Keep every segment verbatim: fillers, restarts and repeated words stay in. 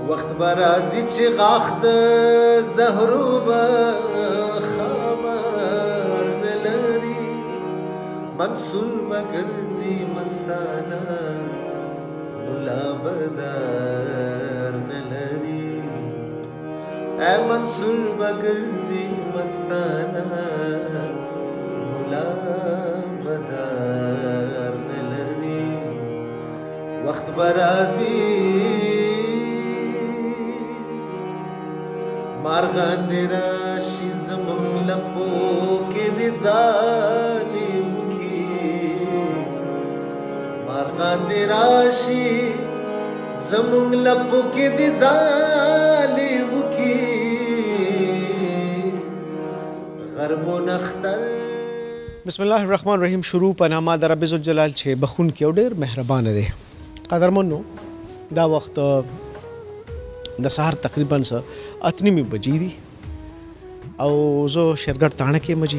وخت به راځي چې غاښ د زهرو به خبر نه لري منصور به ګرځي مستانه ملا به در نه لري ای منصور به ګرځي مستانه ملا به در نه لري وخت به راځي مارغان دې راشي زموږ لپو کې دې ځالې وکړي مارغان دې راشي زموږ لپو کې دې ځالې وکړي غرب و نختر. بسم الله الرحمن الرحیم. شروع په نامه د رب ذوالجلال چې بخون کې او ډېر مهربانه دی. قدرمنو دا وخت د سهار تقریبا څه اته نیمې بجې دي او زه شیرګټ تاڼه کې مجي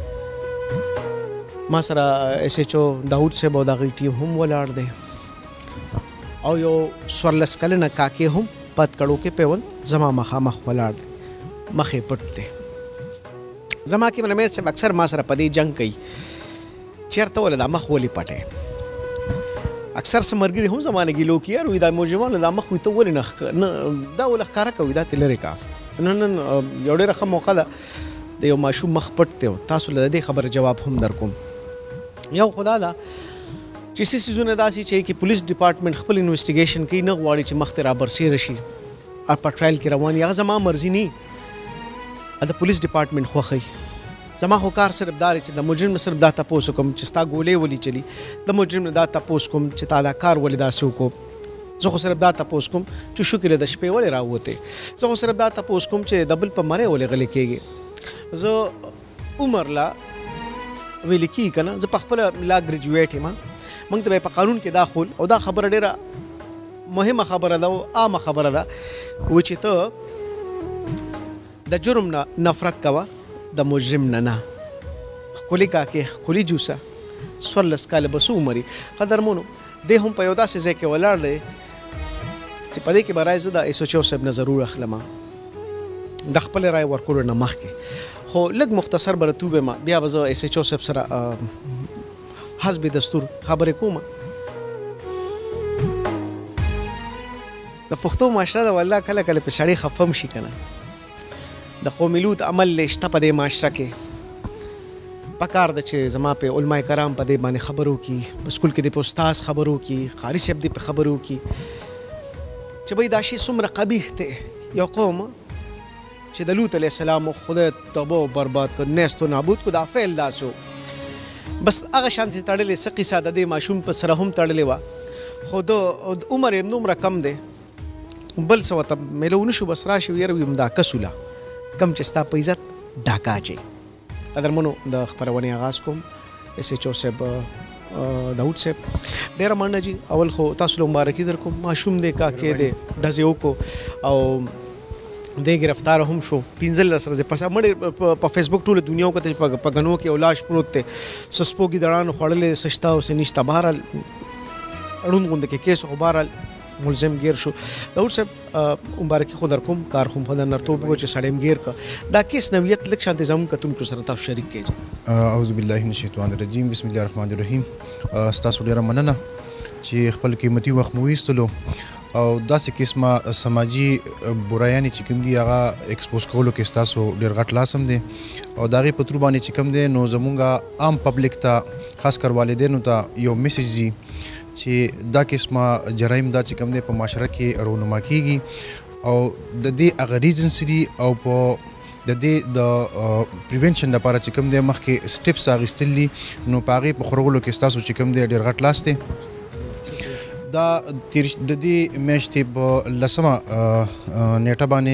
ما سره ایس ایچ او داود صاحب او د هغې ټیم هم ولاړ دی او یو څوارلس کلنه کاکې هم پد کړو کې پیوند زما مخامخ ولاړ دی مخې پټ دی. زما کې منمیر صاحب اکثر ما سره په دې جنګ کوي چېرته ولې دا مخ ولې پټی اکثر څه ملګري هم زما نه ګیلو کوي یار وایي دا موجمانو دا مخ وي ته ولې نه دا ولې ښکاره کوي دا ترې لرې کا نن نن یو ډېره ښه موقع ده د یو ماشوم مخ پټ دی تاسو له دې خبره جواب هم در کوم. یو خو دا ده چې څه څیزونه داسې چې کې پولیس ډپارټمنټ خپل انویسټیګیشن کوي نه غواړي چې مخ ته رابرسېره شي او په ټرایل کې روان هغه زما مرضي نه د پولیس ډپارټمنټ خوښوي. زما خو کار صرف دا دی چې د مجرم نه صرف دا تپوس کوم چې ستا ګولې ولې چلی د مجرم نه دا تپوس کوم چې تا دا کار ولې داسې وکړو. زه خو صرف دا تپوس کوم چې شکر د شپې ولې راووتې. زه خو صرف دا تپوس کوم چې د بل په مرۍ ولې غلی کېږي. زه عمر لا ویلې کېږي که نه زه په خپله لا ګریجویټ یم موږ ته به په قانون کې دا خول او دا خبره ډېره مهمه خبره ده او عامه خبره ده و چې ته د جرم نه نفرت کوه د مجرم نه نه. ښکلي کاکې ښکلي جوسه څوارلس کاله به څه عمر قدرمنو دی هم په یو داسې ځای کې ولاړ دی چې په دې کې به رایې زه د ایس ایچ او صاحب نه ضرور اخلم د خپلې رایې ورکولو نه مخکې خو لږ مختصر به راته ووایم بیا به زه ایس ایچ او صاحب سره حسب دستور خبرې کوم. د پښتو معاشره ده والله کله کله پې سړی خفه هم شي که نه د قومي لوط عمل شته په دې معاشره کې پکار ده چې زما په علماء کرام په دې باندې خبرو کی په سکول کې د په استاد خبرو کی قاري صاحب دې په خبرو کی چې بھئی دا شی څومره قبیح دی. یو قوم چې د لوط علیه السلام خدای تباه و برباد کړ نیست و نابود کو دا فعل داسو بس هغه شان چې تړلې څه قصه د دې ماشوم په سره هم تړلې وه خو د عمر یې دومره کم دی بل څه ورته میلو نه شو بس راشي ویره ویم دا کسوله کم چې ستا په عزت ډاکا اچوي. قدرمنو د خپرونې آغاز کوم ایس ایچ او صاحب داود صاحب ډېره مننه جي. اول خو تاسو له مبارکي در کوم ماشوم دی کاکې دی ډزې وکړو او دی ګرفتار هم شو پنځلس ورځې پس مړې په فیسبوک ټوله دنیا وکتل په ګنو کې یو لاش پروت دی څه سپوږي دړانو خوړلې څه شته او څه نشته بهرحال ړوند غونده کې کیس خو بهرحال ملزم گیر شو. داود صاحب مبارکي خو در کوم کار خو په نرتوب و چې سړی م گیر که دا کیس نوعیت لږ شانتې زموږ کتونکو سره تاسو شریک کړئ. اعوذ بالله من الشیطان الرجیم بسم الله الرحمن الرحیم. ستاسو ډېره مننه چې خپل قیمتي وخت مو ویستلو او داسې قسمه سماجي برایانې چې کوم دي هغه ایکسپوز کولو کې ستاسو ډېر غټ لاس هم دی او د هغې په ترو باندې چې کوم دی نو زمونږ عام پبلک ته خاص کر والدینو ته یو میسیج ځي چې دا قسمه جرایم دا چې کوم دی په معاشره کې رونما کیږي او د دې هغه ریزنس دي او په د دې د پریونشن لپاره چې کوم دی مخکې سټیپس اخیستل دي نو په هغې په خورولو کې ستاسو چې کوم دی ډېر غټ لاس دی. دا د دې میاشتې په لسمه نیټه باندې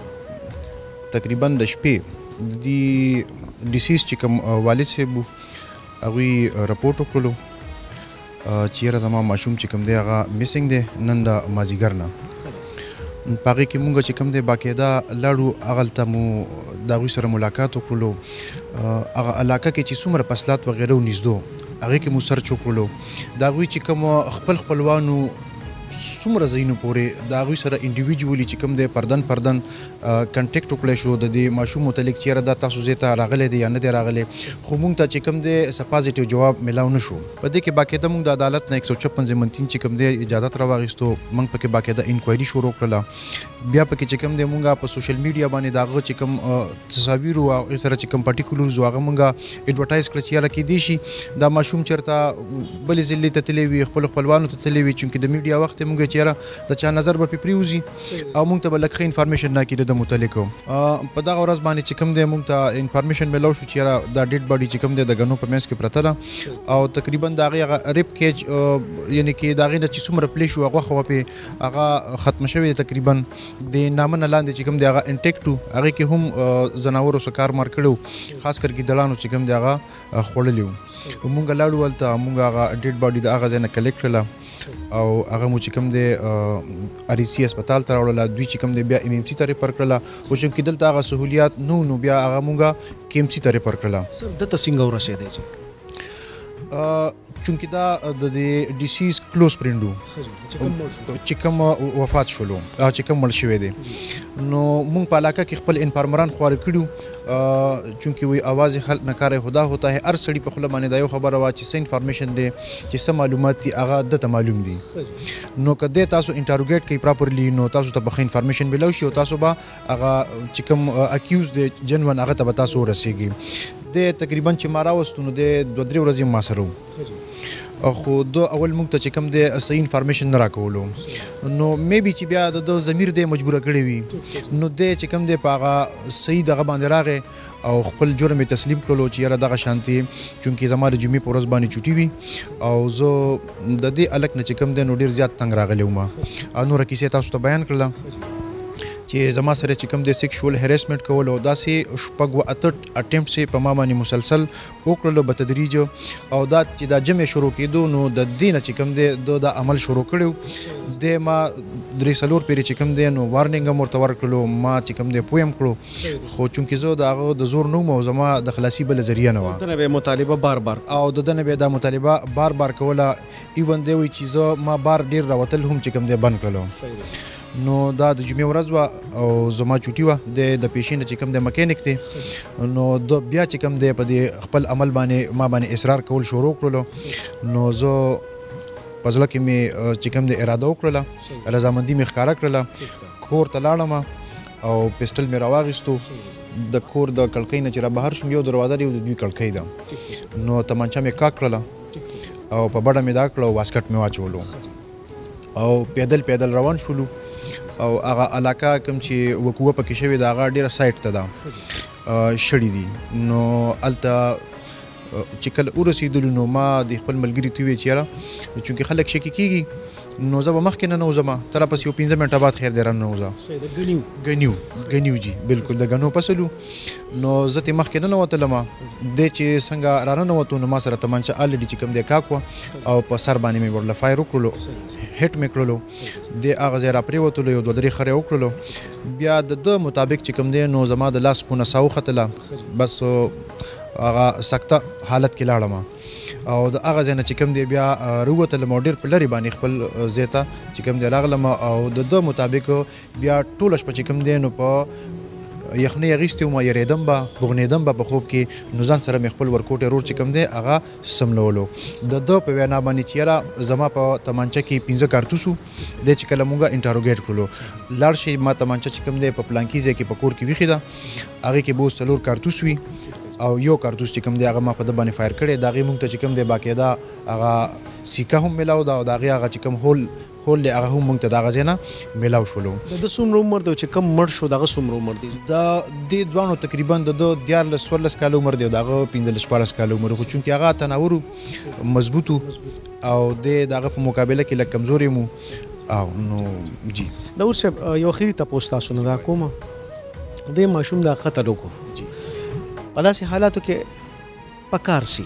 تقریبا د شپې د دې ډیسیز چې کوم والد صاحب هغوی رپورټ وکړلو چې یاره زما ماشوم چې کوم دی هغه میسنګ دی نن د مازدیګر نه په هغې کې مونږ چې کوم دی باقاعده لاړو هغلته مو د هغوی سره ملاقات وکړلو هغه علاقه کې چې څومره فصلات وغیره و نږدو هغې کې مو سرچ وکړلو د هغوی چې کوم خپل خپلوانو څومره ځایونو پورې د هغوی سره انډیویجولي چې کوم دی پردن پردن کنټیکټ وکړی شو د دې ماشوم متعلق چېرې دا تاسو ځای ته راغلی دی یا نه دی راغلی خو موږ ته چې کوم دی څه پازیټیو جواب میلاو نه شو په دې کې باقاعده موږ د عدالت نه ایک سو چپن ضمنتین چې کوم دی اجازت راواخیستو موږ پکې باقاعده انکوایري شروع کړله بیا پکې چې کوم دی موږ په سوشل میډیا باندې د هغه چې کوم تصاویر او هغې سره چې کوم پارټیکولرز و هغه موږ اډورټایز کړه چې یاره کیدای شي دا ماشوم چېرته بلې ضلعې ته تللی وي خپلو خپلوانو ته تللی وي چونکې د میډیا وخت یې موږ چې یاره د چا نظر به پرې پرېوځي او موږ ته به لږ ښه انفارمیشن راکړي د متعلق په دغه ورځ باندې چې کوم دی موږ ته انفارمیشن میلاو شو چې یاره دا ډیډ باډي چې کوم دی د ګنو په منځ کې پرته ده او تقریبا د هغې هغه ریپ کیج یعنې کې د هغې نه چې څومره پلی شو غوښه وه پرې هغه ختمه شوې ده تقریبا د نامه نه لاندې چې کوم دی هغه انټیکټ و هغې کې هم ځناورو څه کار مار کړی و خاص کر ګیدړانو چې کوم دی هغه خوړلي وو مونږ لاړو هلته مونږ هغه ډیډ باډي د هغه ځای نه کلیکټ کړله او هغه مو چې کوم دی ار ای سی اسپتال ته راوړله دوی چې کوم دی بیا ایم ایم سی ته ریفر کړله خو چونکې دلته هغه سهولیات نه نو بیا هغه مونږ کې ایم سی ته ریفر کړله سر دته څنګه ورسېدی چې چونکې دا د دې ډیسیز کلوز فرینډ و چې کوم وفات شولو چې کوم مړ شوی دی نو موږ په علاقه کې خپل انفارمران خواره کړي چونکې وایي اواز خلق نه کار خدا ہوتا ہے هر سړي په خوله باندې دا یو خبره وه چې څه انفارمیشن دی چې څه معلومات دي هغه دته معلوم دي نو که دی تاسو انټاروګیټ کوي پراپرلی نو تاسو ته به ښه انفارمیشن میلاو شي او تاسو به هغه چې کوم اکیوز دی جنون هغه ته به تاسو ورسیږي دی تقریبا چې ما راوستو نو دی دوه درې ورځې ما سره و خو دو اول موږ ته چې کوم دی صحیح انفارمیشن نه راکولو نو میبي چې بیا د ضمیر دی مجبوره کړی وي نو دی چې کوم دی په هغه صحیح دغه باندې راغی او خپل جرم یې تسلیم کړلو چې یاره دغه شانتي چونکې زما د جمعې په ورځ باندې چوټي وي او زه د دې الک نه چې کوم دی نو ډېر زیات تنګ راغلی وم او نوره کیسې تاسو ته بیان کړله چې زما سره چې کوم دی سیکشوال هریسمنټ کول او داسې شپږ و اته اټمپټس یې په ما باندې مسلسل وکړلو په تدریج او دا چې دا جمع شروع کېدو نو د دې نه چې کوم دی د دا عمل شروع کړی دی ما درې څلور پیرې چې کوم دی نو وارنینګ هم ورته ورکړلو ما چې کوم دی پوی هم کړو خو چونکې زه د هغه د زور نه وم او زما د خلاصي بله ذریعه نه وه د ده نه به یې مطالبه بار بار او د ده نه به یې دا مطالبه بار بار کوله ایون دی وایي چې زه ما بار ډېر راوتل هم چې کوم دی بند کړلو نو دا د جمعې ورځ وه او زما چوټي وه د د پیشې نه چې کوم دی مکینک دی نو د بیا چې کوم دی په دې خپل عمل باندې ما باندې اصرار کول شروع کړلو نو زه په زړه کې مې چې کوم دی اراده وکړله رضامندي مې ښکاره کړله کور ته لاړم او پیسټل مې راواخیستو د کور د کړکۍ نه چې را بهر شوم یو دروازه دی د دوی کړکۍ ده نو تمانچه مې کاک کړله او په بډه مې دا کړه او واسکټ مې واچولو او پیدل پیدل روان شولو او هغه علاقه کوم چې وقوعه پکې شوې ده هغه ډېره سایټ ته ده شړي دي نو هلته چې کله ورسېدلو نو ما د خپل ملګري ته وویل چې یاره چونکې خلک شکي کېږي نو زه به مخکې نه نوځم تر راپسې یو پنځه منټه بعد خیر دی راننوځه ګنیو ګنیو جي بالکل د ګنو پسلو نو زه ترې مخکې نه نوتلم دی چې څنګه راننوتو نو ما سره تمانچه الریډي چې کوم دی کاک وه او په سر باندې مې ورله فایر وکړلو هټ مې کړلو د هغه ځای را پرېوتلو یو دوه درې خرې وکړلو بیا د ده مطابق چې کوم دی نو زما د لاس پونه سا وختله بس هغه سخته حالت کې لاړم او د هغه ځای نه چې کوم دی بیا راووتلم او ډېر په لرې باندې خپل ځای ته چې کوم دی راغلم او د ده مطابق بیا ټوله شپه چې کوم دی نو په یخنۍ اخیستې وم یېرېدم به بغنېدم به په خوب کې نو ځان سره مې خپل ورکوټی رور چې کوم دی هغه سملولو د ده په وینا باندې چې یاره زما په تمانچه کې پنځه کارتوس وو دی چې کله مونږ انټاروګیټ کړلو لاړ شي ما تمانچه چې کوم دی په پلانکي ځای کې په کور کې ویښې ده هغې کې به اوس څلور کارتوس وي او یو کارتوس چې کوم دی هغه ما په ده باندې فایر کړی د هغې مونږ ته چې کوم دی باقاعده هغه سیکه هم میلاو ده او د هغې هغه چې کوم هول هول دی هغه هم مونږ ته د هغه ځای نه میلاو شولو د ده څومره عمر دی چې کوم مړ شو د هغه څومره عمر دی د دې دواړو تقریبا د ده دیارلس څوارلس کاله عمر دی او د هغه پنځلس شپاړس کاله عمر خو چونکې هغه تناور مضبوط او دی د هغه په مقابله کې لږ کمزوري مو او نو جی داود صاحب یو اخري تپوس تاسو نه دا کومه دې ماشوم دا قتل وکړو جی په داسې حالاتو کې پکار سي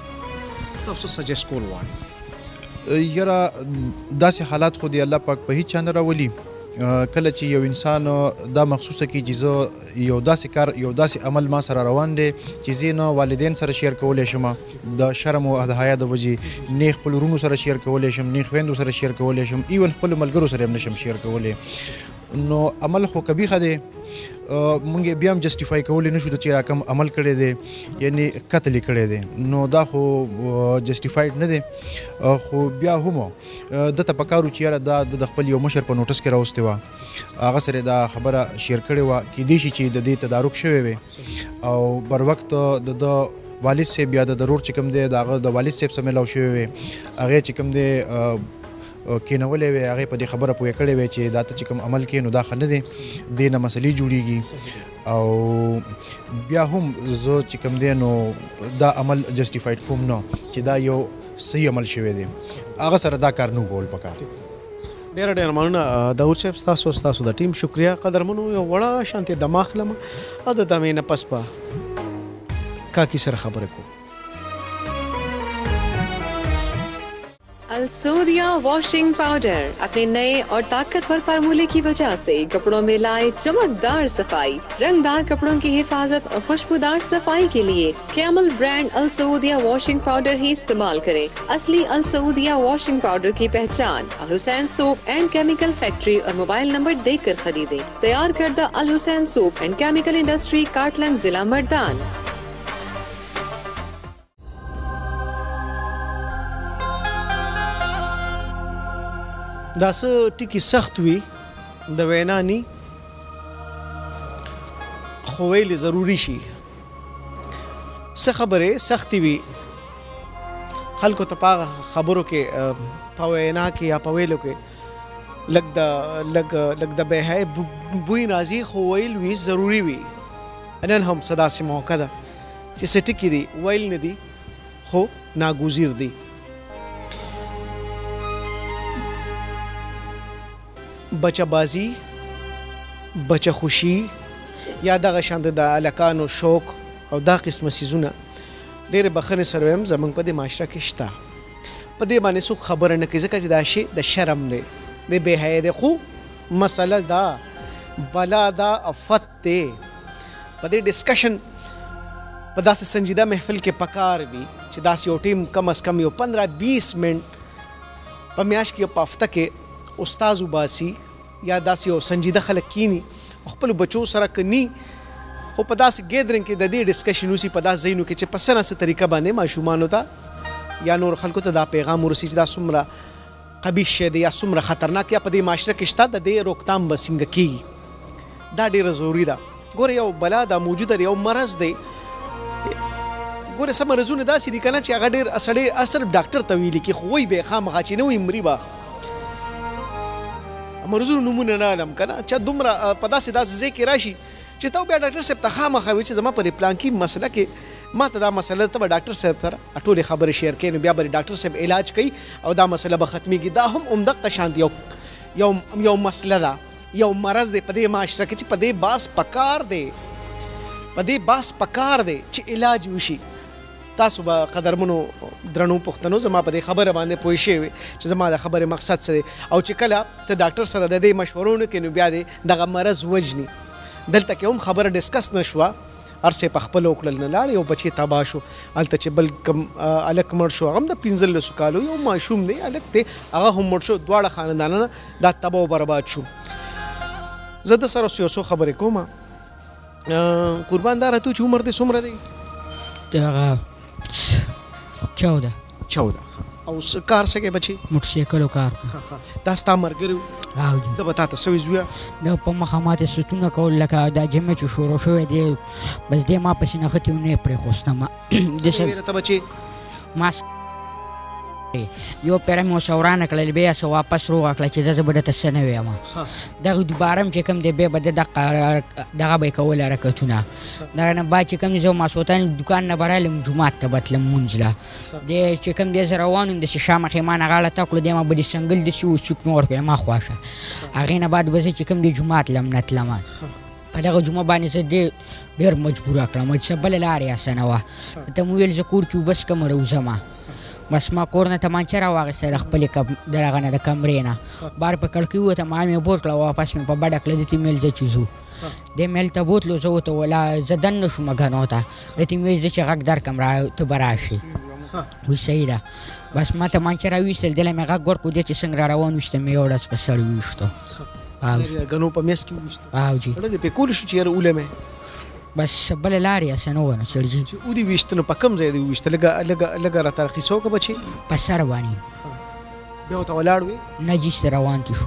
تاسو سجیسټ کول غواړئ یاره داسې حالات خو دی الله پاک په هیڅ چا نه راولي کله چې یو انسان دا مخصوصه کړي چې زه یو داسې کار یو داسې عمل ما سره روان دی چې زه نه والدین سره شیر کولی شم د شرم او د حیا د وجې نه خپل ورونو سره شیر کولی شم نه خویندو سره شیر کولی شم ایون خپل ملګرو سره هم نشم شیر کولی نو عمل خو قبیحه دی مونږ بیا هم جسټیفای کولی نشو چې دا کوم عمل کړی دی یعنی قتل یې کړی دی نو دا خو جسټیفاید نه دی خو بیا هم دته پکارو چې یاره دا د خپل یو مشر په نوټس کې راوستې وه هغه سره دا خبره شیر کړې وه کیدای شي چې د دې تدارک شوی وي او بر وخت د د والد صاحب یا د ضرور چې کوم دی د هغه د والد صاحب سره ملاو شوی وي هغې چې کوم دی کینولې وي هغې په دې خبره پوهې کړې وي چې دا ته چې کوم عمل کوې نو دا ښه نه دی دې نه مسلې جوړېږي او بیا هم زه چې کوم دی نو دا عمل جسټیفاید کوم نه چې دا یو صحیح عمل شوی دی هغه سره دا کار نه کول پکار ډېره ډېره مننه داود صاحب ستاسو ستاسو د ټیم شکریه قدرمنو یو وړه شانتې دماغ لمه او د دمې نه پس به کاکي سره خبرې کوو अल्सोदिया washing powder अपने नए और ताकतवर फार्मूले की वजह से कपड़ों में लाए चमकदार सफाई रंगदार कपड़ों की हिफाजत और खुशबूदार सफाई के लिए कैमल ब्रांड अल्सोदिया वॉशिंग पाउडर ही इस्तेमाल करें। असली अल्सोदिया वॉशिंग पाउडर की पहचान Al Hussain soap and chemical factory और मोबाइल नंबर देकर खरीदें। तैयार करदा Al Hussain soap and chemical industry Katlang जिला मर्दान। دا څه ټکي سخت وي د وینا ني خو ویل ضروري شي څه خبرې سختي وي خلکو ته په خبرو کې په وینا کې یا په ویلو کې لږ د لږ لږ د بهای بوی راځي خو ویل وي ضروري وي نن هم صدا سي موقع ده چې څه ټکي دي ویل نه دي خو ناګزیر دي بچه بازی بچه خوشی یا دغه شان د الکانو شوق او دا قسمه سيزونه ډېر بخنه سره هم زمونږ په دې معاشره کې شته په دې باندې څوک خبره نه کوي ځکه چې دا شی د شرم دی د بې حیا دی خو مسله دا بلا دا افت دی په دې ډسکشن په داسې سنجیده محفل کې پکار وي چې داسې یو ټیم کم از کم یو پندرہ بیس منټ په میاشت کې په هفته کې استاد وباسي یا داسې یو سنجیده خلک کینی خپل بچو سره کني خو په داسې ګیدرینګ کې د دې ډسکشن وسی په داسې ځایونو کې چې په سنه څه طریقه باندې ماشومانو ته یا نور خلکو ته دا پیغام ورسي چې دا څومره قبیح شی دی یا څومره خطرناک یا په دې معاشره کې شته د دې روکتام به څنګه کیږي دا ډېره ضروري ده ګوره یو بلا دا موجوده یو مرض دی ګوره سم مرزونه داسې دي کنه چې هغه ډېر اصلي اثر ډاکټر ته ویلي کې خو وی به خامخا چې نه وي مري به مرزونو نمونه نه علم کنه چې دومره په داسې داسې ځای کې راشي چې ته بیا ډاکټر صاحب ته خامخا وي چې زما په پلان کې مسله کې ما ته دا مسله ته به ډاکټر صاحب سره ټولې خبرې شیر کړي نو بیا به ډاکټر صاحب علاج کوي او دا مسله به ختمېږي دا هم عمدقه شانت یو یو یو مسله ده یو مرض دی په دې معاشره کې چې په دې باس پکار دی په دې باس پکار دی چې علاج وشي تاسو به قدرمنو درنو پښتنو زما په دې خبره باندې پوه شئ چې زما د خبرې مقصد څه دی او چې کله ته ډاکټر سره د دې مشورونه کوي نو بیا دې دغه مرض وجني دلته کې هم خبره ډسکس نه شوه هر څه په خپل وکړل نه لاړ یو بچی تباه شو هلته چې بل کم الک مړ شو هغه هم د پنځلسو کالو یو ماشوم دی الک دی هغه هم مړ شو دواړه خاندانونه دا تباه او برباد شو زه د سره یو څو خبرې کوم قربان داره تو چې عمر دې څومره دی دغه چودہ چودہ او کار څه کې بچي موټرسایکل کار دا ستا مرګري او جی دا به تا ته سوي زویا دا په مخه ماته ستونه کول لکه دا جمع چې شروع شوی دی بس دې ما پسې نه ختیو نه پرې خوستم د څه ته بچي ما یو پیره مو سورانه کړل بیا سو واپس روغ کړل چې زه به د تسنه ویم دا دوباره چې کوم دی به بد د دغه به کول حرکتونه دا نه با چې کوم زه ما سوتان دکان نه برالم جمعه ته بتلم منځله د چې کوم دی روانم د شامه خیمانه غاله تکړو دی ما به څنګه د شو چوک نور کوي ما خواشه هغه نه بعد وځي چې کوم دی جمعه لم نتلم په دغه جمعه باندې زه ډېر مجبور کړم چې بل لارې اسنه وا ته مو ویل زکور کې بس کوم روزما بس ما کور نه تمانچه راواخیسته د خپلې د هغه نه د کمرې نه بار په کړکۍ ووته ما مې بوتله واپس مې په بډه کړه د تیمیل زه چې ځو دې میل ته بوتلو زه ورته ولا زه دننه شوم ګنو ته د تیمیل زه چې غږ درکړم را ته به راشي وایي صحیح ده بس ما تمانچه راویستل دله مې غږ ورکړو دی چې څنګه را روان ویسته مې یو ډز په سړي وویشتو ګنو په میس کې وویشته او جي د پې کول شو چې یاره اوله مې بس بله لارې هسې نه وه نو سړجي چې ودې ویشته نو په کوم ځای دې وویشته لږه لږه لږه راته رخیصه وکړه بچې په سر باندې بیا ورته ولاړ وې نه جیسته روان کې شو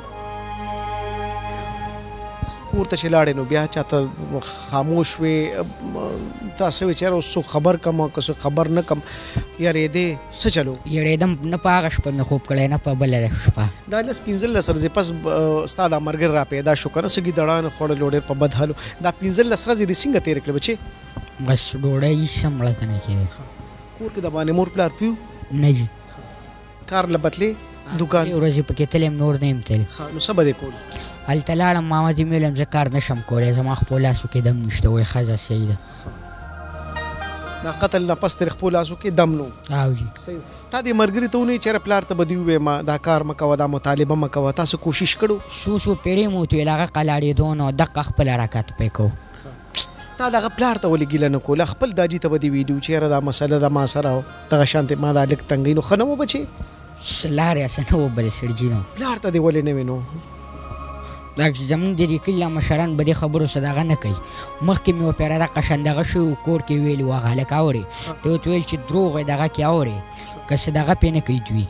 کور ته چې لاړې نو بیا چاته خاموش وې تاسو وې چې یاره اوس څوک خبر کم او که څوک خبر نه کم یارېدې څه چلو یړېدم نه په هغه شپه مې خوب کړی نه په بله شپه دا لس پنځلس ورځې پس ستا دا ملګری را پیدا شو که نه څه ګیدړان خوړلو ډېر په بد حالو دا پنځلس ورځې دې څنګه تېرې کړې بچې بس ډوډۍ هېڅ هم مړه ته نه کېدی کور کې د باندې مور پلار پیو نه جي کار له بتلې دوکان ورځې پکې تللی یم نور نه یم تللی نو څه به دې کول هلته لاړم ماما دې مې ویل زه کار نه شم کولی زما خپلو لاسو کې دم نشته وایي ښځه صحیح ده دا قتل نه پس ترې خپلو لاسو کې دم نو او جي تا دې ملګري ته ونیې چېرې پلار ته به دې وویې ما دا کار مه کوه دا مطالبه مه کوه تاسو کوشش کړو څو څو پیړۍ مو ورته ویل هغه قلاړېدو نو دقه خپل حرکت پې کوو تا دغه پلار ته ولې ګیله نه کوله خپل داجي ته به دې ویلي چې یاره دا مسله ده ما سره دغه شانتې ما دا لږ تنګۍ نو ښه نه و بچې لارې هسې نه وبلې سړجي نو پلار ته دې ولې نه وې نو دا زمونږ د دې کلي مشران به دې خبرو څه دغه نه کوي مخکې مې وپېره دغه شندغه شوي کور کې ویلي وو هغه هلک اورې ته ورته ویل چې دروغ یې دغه کې اورې که څه دغه پې نه کوي دوی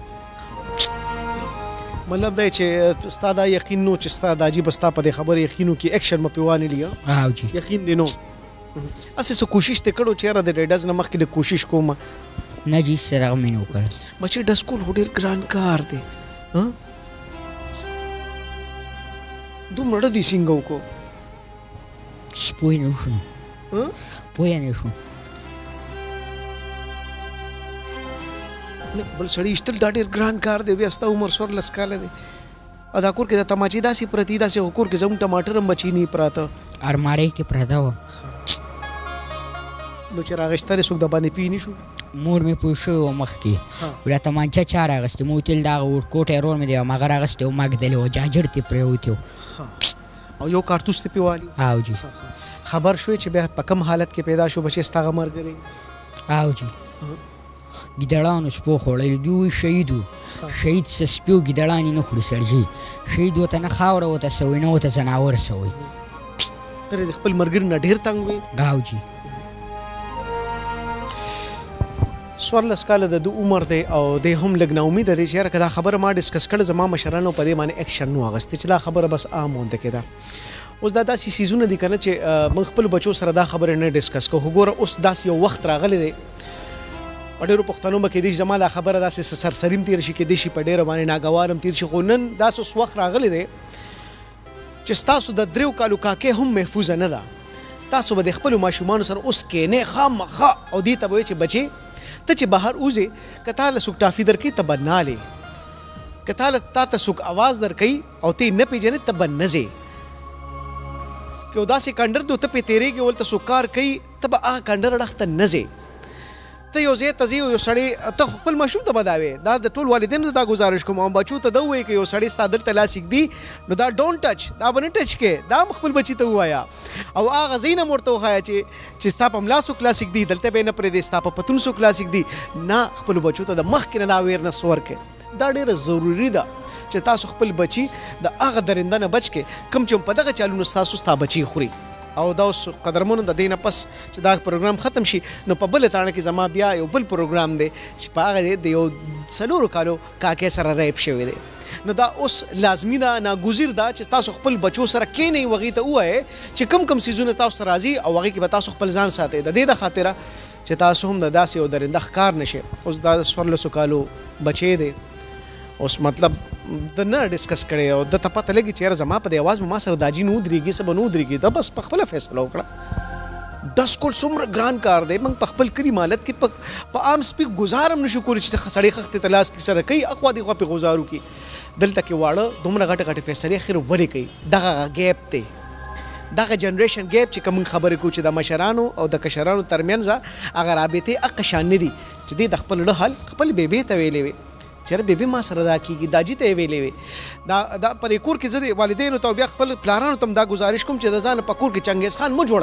مطلب دی چې ستا دا یقین نو چې ستا داجي به ستا په دې خبرې یقین وکړي ایکشن به پې وانهلي او جي یقین دې نو هسې څه کوشش دې کړو چې یاره د دې ډز نه مخکې د کوشش کوم نه جي هېڅ دغه مې نه وکړل بچې ډز کول خو ډېر ګران کار دی دومره دې څنګه وکړو پوه نه شو پوه نه شو بل سړی ایستل دا ډېر ګران کار دی بیا ستا عمر څوارلس کاله دی او دا کور کې د تماچې داسې پرتې داسې خو کور کې زموږ ټماټر هم بچي نه پراته المارۍ کې پرته وه نو چې راغېشته دی څوک د باندې پی نه شو مور مې پوه شوې وه مخکې ویله تمانچه چا راغستې مو وتل دا هغه ورکوټی رور مې دی هغه راغستې و ما ږدلې وه جاجر ترې پرېوتې و او یو کارتوس ته پې والي او جي خبر شوې چې بیا په کم حالت کې پیدا شو بچې ستا هغه ملګری او جي ګیدړانو سپو خوړلی دوی وایي شهید و شهید څه سپي و ګیدړان یې نه خوري سړجي شهید ورته نه خاوره ورته سوی نه ورته ځناور سوی ته د خپل ملګري نه ډېر تنګ وې او جي څوارلس کاله د ده عمر دی او دی هم لږ ناامیده دی چې یاره که دا خبره ما ډسکس کړې زما مشرانو په دې باندې اکشن نو اخیستې چې دا خبره بس عام غونته کې ده اوس دا داسې څیزونه دي که نه چې موږ خپلو بچو سره دا خبرې نه ډسکس کوو خو ګوره اوس داسې یو وخت راغلی دی په ډېرو پښتنو به کېدای شي زما دا خبره داسې سرسري هم تېر شي کېدای شي په ډېره باندې ناګوار هم تېر شي خو نن داسې اوس وخت راغلی دی چې ستاسو د دریو کالو کاکې هم محفوظه نه ده تاسو به د خپلو ماشومانو سره اوس کینې خامخا او دې ته به وایې چې بچې ته چې بهر وځې که تا له څوک ټافي درکوي ته به نالې که تا له تا ته څوک اواز درکوي او ته یې نه پېژنې ته به نه ځې که یو داسې کنډر دی ته پې تېرېږې ولته څوک کار کوي ته به هغه کنډر اړخ ته نه ځې ته یو ځای ته ځې یو سړی ته خپل ماشوم ته به دا وې دا د ټول والدینو ته دا ګزارش کوم او بچو ته دا ووایي که یو سړی ستا دلته لاس ایږدي نو دا ډونټ ټچ دا به نه ټچ کې دا هم خپل بچي ته ووایه او هغه ځای نه هم ورته وښایه چې چې ستا په ملا څوک لاس ایږدي دلته به یې نه پرېږدي ستا په پتون څوک لاس ایږدي نه خپلو بچو ته د مخکې نه دا اویرنس ورکړې دا ډېره ضروري ده چې تاسو خپل بچي د هغه درنده نه بچ کې کوم چې په دغه چالونو ستاسو ستا بچي خوري او دا اوس قدرمنو د دې نه پس چې دا پروګرام ختم شي نو په بله تاڼه کې زما بیا یو بل پروګرام دی چې په هغه د یو څلورو کالو کاکې سره ریپ شوی دی نو دا اوس لازمي ده ناګزیر ده چې تاسو خپل بچو سره کښېنئ هغوی ته ووایئ چې کم کم څیزونه تاسو ته راځي او هغې کې به تاسو خپل ځان ساتئ د دې د خاطره چې تاسو هم د داسې یو درنده ښکار نه شئ اوس دا د څوارلسو کالو بچی دی اوس مطلب د نه ډسکس کړی او د ته پته لګي چې یاره زما په دې اواز به ما سره داجي نه ودرېږي څه به نه ودرېږي ته بس په خپله فیصله وکړه ډس کول څومره ګران کار دی موږ په خپل کلي مالت کې په عام سپي گزار هم نشو کولی چې سړی خښتې ته لاس کې سره کوي اخوا دېخوا پې گزار وکړي دلته کې واړه دومره غټې غټې فیصلې اخر ولې کوي دغه ګیپ دی دغه جنریشن ګیپ چې کوم خبرې کوو چې د مشرانو او د کشرانو ترمنځ هغه رابطې هغه شان نه دي چې دې د خپل ډه حل خپل بیبي ته ویلې وي چېرې بیبي ما سره دا کېږي داجي ته یې ویلې وي دا دا په کور کې زه د والدینو ته بیا خپل پلارانو ته دا ګزارش کوم چې د ځان په کور کې چنګیز خان مه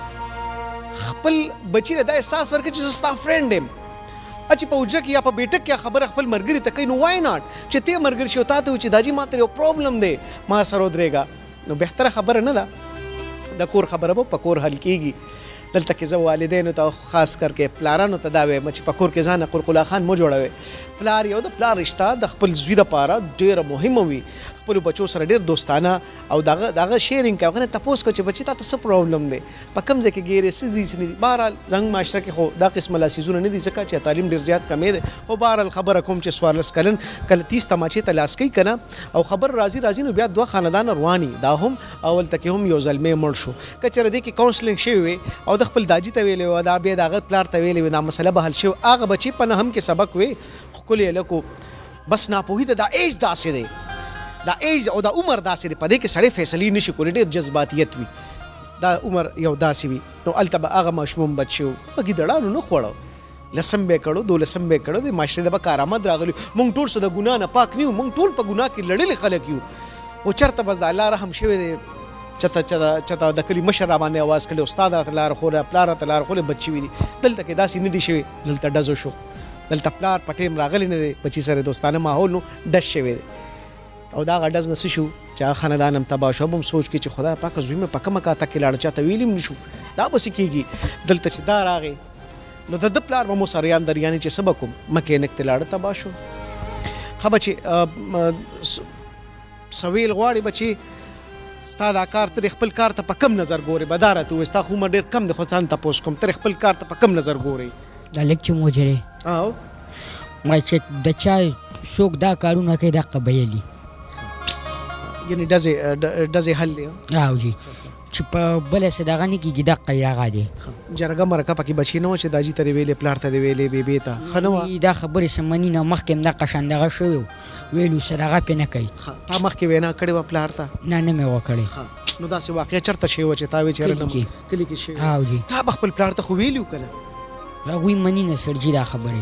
جوړوئ خپل بچي له دا احساس ورکړي چې زه ستا فرینډ یم چې په حجره کې یا په بیټک کې خبره خپل ملګري ته کوي نو وای ناټ چې ته ملګری شي او تا ته وایي چې داجي ما ته یو پرابلم دی ما سره ودرېږه نو بهتره خبره نه ده د کور خبره به په کور حل کېږي دلته کې زه والدینو ته خاص کر کې پلارانو ته دا وایم چې په کور کې ځان قلقلا خان مو جوړوي پلار یو د پلار رشته د خپل زوی دپاره ډېره مهمه وي خپلو بچو سره ډېر دوستانه او دغه دغه شیرینګ کوي هغه نه تپوس کوي چې بچي تا ته څه پرابلم دی په کوم ځای کې ګیرې څه دي څه نه دي بهرحال زموږ معاشره کې خو دا قسمه لاسیزونه نه دي ځکه چې تعلیم ډېر زیات کمې دی خو بهرحال خبره کوم چې څوارلس کلن کله تیس تماچې ته لاس کوي که نه او خبر راځي راځي نو بیا دوه خاندان رواني دا هم اول ته کې هم یو زلمی مړ شو که چېرې دې کې کاونسلینګ شوی وي او د خپل داجي ته ویلې وه دا بیا د هغه پلار ته ویلې وي دا مسله به حل شوی هغه بچي په نهم کې سبق وی ښکلې هلکو بس ناپوهي د دا ایج داسې دی دا ایج او دا عمر داسې دی په دې کې سړی فیصلې نشي کولی ډېر جذباتیت وي دا عمر یو داسې وي نو هلته به هغه ماشوم بچ شي په ګیدړانو نه خوړو لسم به یې کړو دولسم به یې کړو د معاشرې د به کارآمد راغلي موږ ټول څه د ګناه نه پاک نه یو موږ ټول په ګناه کې لړلي خلک یو خو چېرته بس د الله رحم شوی دی چته چته چته د کلي مشر را باندې اواز کړی استاد راته لاره خوره پلار راته لاره خوره بچ شوي دي دلته کې داسې نه دي شوي دلته ډزو شو دلته پلار په ټیم راغلی نه دی بچي سره دوستانه ماحول نو ډز شوی دی او دا هغه ډز نه څه شو چې هغه خاندان هم تباه شو هم سوچ کې چې خدای پاکه زوی مې په کومه کاته کې لاړ چاته ویلي هم نه شو دا بسې کېږي دلته چې دا راغی نو د ده پلار به مو سریان دریانې چې څه به کوم مکینک ته لاړه تباه شو ښه بچې سویل غواړي بچې ستا دا کار ترې خپل کار ته په کم نظر ګورې به دا راته ووایي ستا خو عمر ډېر کم دی خو ځان تپوس کوم ترې خپل کار ته په کم نظر ګورې دا لږ چې مو جرې او وایي چې د چا څوک دا کارونه کوي دقه بیلي یعنې ډزې ډزې حل دی او جي چې په بله څه دغه نه کېږي دقه یې هغه دی جرګه مرکه پکې بچي نه وه چې داجي ته دې ویلې پلار ته دې ویلې بیبې ته ښه نه وه دا خبرې څه مني نه مخکې هم دقه شان دغه شوی و ویلو څه دغه پې نه کوي تا مخکې وینا کړې وه پلار ته نه نه مې وکړې نو داسې واقعه چېرته شوې وه چې تا وې چېرې نه کلي کې شوې او جي تا به خپل پلار ته خو ویلي وو که نه هغوی مني نه سړجي دا خبرې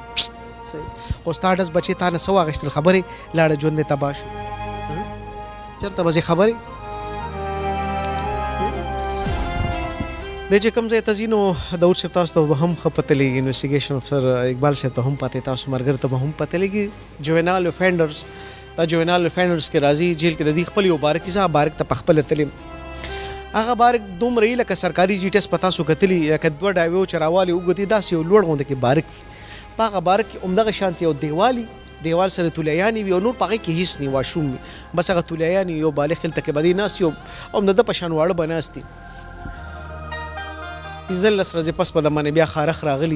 خو ستا ډز بچې تا نه څه واخیستل خبرې لاړه ژوند دې تباه شو چېرته به ځې خبرې دی چې کوم ځای ته ځي نو داود صاحب تاسو ته به هم ښه پته لګي انویسټیګیشن افسر اقبال صاحب ته هم پته تاسو ملګرو ته به هم پته لګي جوینال افینډرز دا جوینال افینډرز کې راځي جیل کې د دې خپل یو بارک کیسه بارک ته پخپله تلم هغه بارک دومره یې لکه سرکاري جي ټیسټ په تاسو کتلي لکه دوه ډایوې چې راوالې اوږدې داسې یو لوړ غونډه کې بارک وي په هغه بارک کې همدغه شانتې یو دیوالي دیوال سره تولیانې وي او نور په هغې کې هیڅ نه واشوم وي بس هغه تولیانې یو بالغ هلته کې به دې ناست یو او د ده په شان واړه به ناست دي پنځلس ورځې پس به د باندې بیا خارخ راغلي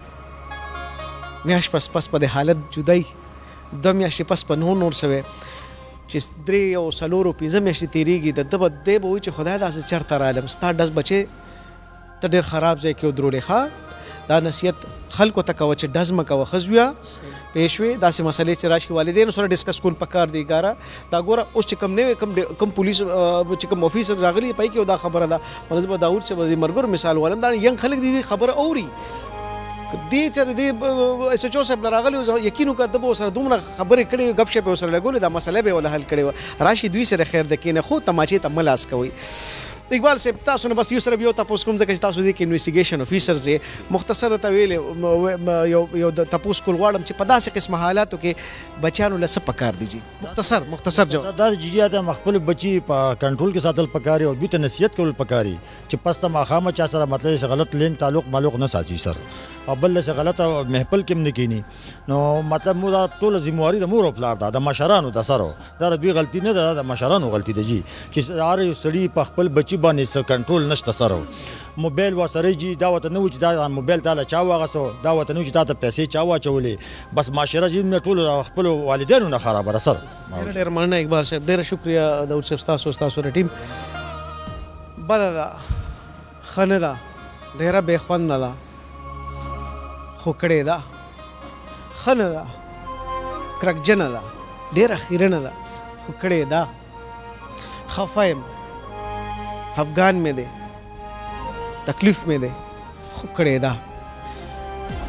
میاشت پس پس په د حالت جدای دوه میاشتې پس په نور نور سوی چې درې او څلورو پنځه میاشتې تېرېږي د ده به دی به وایي چې خدای داسې چېرته رالم ستا ډز بچې ته ډېر خراب ځای کې ودرولې ښه دا نصیحت خلکو ته کوه چې ډز مه کوه ښه زویه پېښ وې داسې مسلې چې راشي والدینو سره ډسکس کول پکار دی ګاره دا ګوره اوس چې کوم نوی کوم کوم پولیس چې کوم افیسر راغلی پای کې دا خبره ده منظبه داود صاحب د مرګر مثال ولم دا ینګ خلک دي خبره اوري دې چې دې اس ایچ او صاحب راغلی یقین وکړه د به سره دومره خبرې کړې غپ شپ سره لګولې دا مسله به ولا حل کړې راشي دوی سره خیر د کینه خو تماچې ته ملاس کوي اقبال صاحب تاسو نه بس یو سره یو تاسو کوم ځکه چې تاسو دې کې انویسټیګیشن افیسرز یې مختصر ته ویلې یو یو د تاسو کول غواړم چې په داسې قسم حالاتو کې بچیانو له څه پکار دي جی مختصر مختصر جواب دا جديات خپل بچي په کنټرول کې ساتل پکاري او دوی ته نصیحت کول پکاري چې پس ته ماخامه چا سره مطلب چې غلط لین تعلق معلوق نه ساتي سر او بل څه غلط محفل کې نه کینی نو مطلب مو دا ټول ذمہواری د مور او پلار دا د مشرانو د سره دا د دوی غلطي نه ده د مشرانو غلطي ده جی چې هر سړي په خپل بچي باندې څه کنټرول نشته سره موبایل وسره جی دا وته نو چې دا موبایل تعالی چا واغسو دا وته نو چې دا ته پیسې چا واچولې بس معاشره جی نه ټول خپل والدینو نه خراب را سره ډېر ډېر مننه اقبال صاحب ډېر شکریا داود صاحب تاسو تاسو ټیم بد ده ښه نه ده ډېره بې خوند ده خو کړې ده ښه نه ده کرکجنه ده ډېره خیرنه ده خو کړې ده خفه یم افغان مې دی تکلیف مې دی خو کړې ده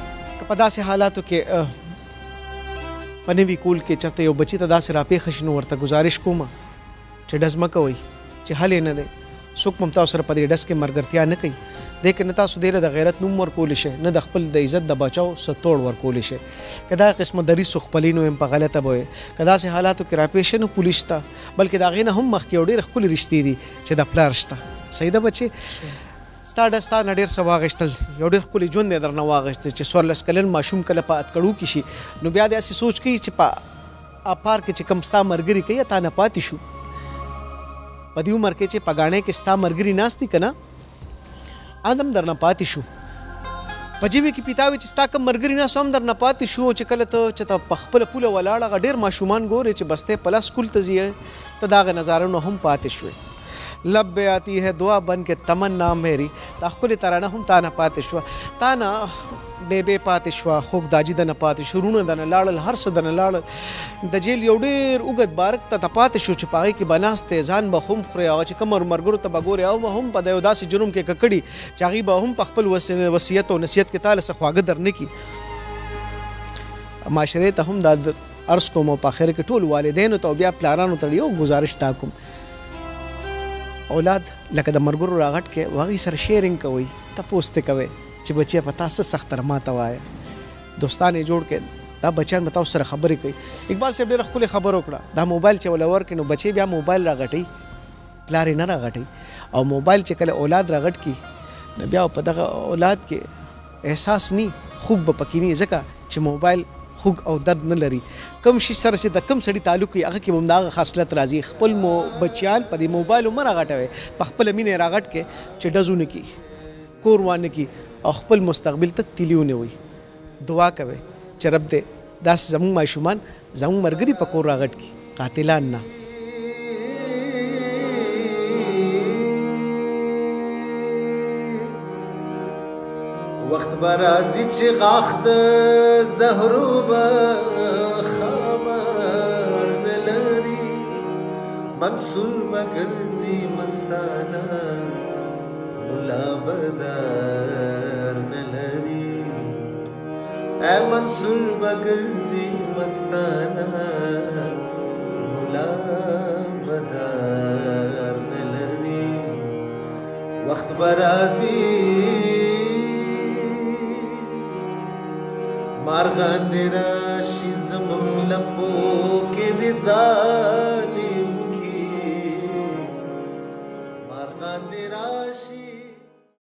په داسې حالاتو کې په نوي کول کې چېرته یو بچي ته داسې راپېښه شي نو ورته ګزارش کوم چې ډز مه کوئ چې حل یې نه دی څوک هم تاسو سره په دې ډز کې ملګرتیا نه کوي دې کې نه تاسو دې له د غیرت نوم ورکولی شئ نه د خپل د عزت د بچاو څه توړ ورکولی شئ که دا قسمه دریځ خپلي نو یم په غلطه به وی که داسې حالاتو کې راپېښ شي نو پولیس ته بلکې د هغې نه هم مخکې یو ډېرې ښکلې رښتې دي چې د پلار شته صحیح ده بچې ستا ډز تا نه ډېر څه واغېستل یو ډېر ښکلی ژوند یې درنه واغېستی چې څوارلس کلن ماشوم کله په اتکړو کې شي نو بیا داسې سوچ کوي چې په پار کې چې کوم ستا ملګري کوي تا نه پاتې شو په دې عمر کې چې په ګاڼۍ کې ستا ملګري ناست دي که نه ادم درنه پاتې شو په جیبې کې پیتاوي چې ستا کوم ملګري ناست هم درنه پاتې شو چې کله ته چې ته په خپله پوله ولاړ هغه ډېر ماشومان ګورې چې بس ته پله سکول ته ځي ته د هغه نظارو نه هم پاتې شوې لب به آتی ہے دعا بن کے تمنا میری دا ښکلې ترانه هم تا نه پاتې شوه تا نه بیبې پاتې شوه خوږ داجي دنه پاتې شو وروڼه دنه لاړل هر څه دنه لاړل د جیل یو ډېر اوږد بارک ته ته پاتې شو چې په هغې کې به ناست دی ځان به هم خورې هغه چې کوم ملګرو ته به ګورې او به هم په د یو داسې جرم کې ککړي چې هغې به هم په خپل وصیت او نصیحت کې تا له څه خواږه در نه کړي معاشرې ته هم دا عرض کوم او په آخر کې ټول والدینو ته او بیا پلارانو ته یو ګزارش تا کوم اولاد لکه د مرګرو راغټ کې هغې سره شیرینګ کوئ تپوس ترې کوئ چې بچیه په تا څه سخته ما ته وایه دوستان یې جوړ کړئ دا بچیان به تاسو سره خبرې کوي اقبال صاحب ډېره ښکلې خبره وکړه دا موبایل چې وله ورکړي نو بچې بیا موبایل راغټوي پلار یې نه راغټوي او موبایل چې کله اولاد راغټ کړي نو بیا په دغه اولاد کې احساس نی خوږ به پکې نی ځکه چې موبایل خوږ او درد نه لري کم شي سره چې د کم سړي تعلق وي هغه کې به هم د هغه خاصلت راځي خپل مو بچیان په دې موبایل مه راغټوئ په خپله مینه یې راغټ کړئ چې ډز ونه کړي کور وانه کړي او خپل مستقبل ته تیلي ونیوئ دعا کوئ چې رب دې داسې زموږ ماشومان زموږ ملګري په کور راغټ کړي قاتلان نه وخت به راځي چې غاښ د زهرو به خبر نه لري منصور به ګرځي مستانه ملا به در نه لري ای منصور به ګرځي مستانه ملا به در نه لري وخت به راځي مارغان دې راشي زموږ لپو کې دې ظالم کې مارغان دې راشي